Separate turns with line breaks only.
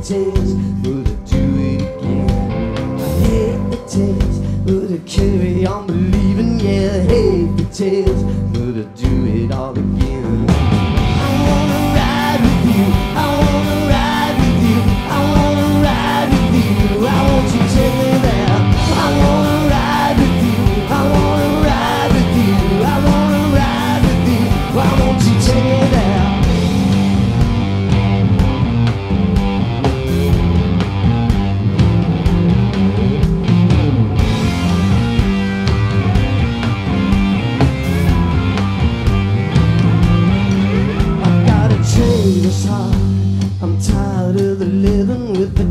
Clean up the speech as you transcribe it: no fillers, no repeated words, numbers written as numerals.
taste, would I do it again? I hate the taste, would I carry on believing? Yeah, I hate the taste, would I do it all again? I wanna ride with you, I wanna ride with you, I wanna ride with you, I want you to take me there. I wanna ride with you, I wanna ride with you, I wanna ride with you, why won't you take me there? I'm tired of the living with the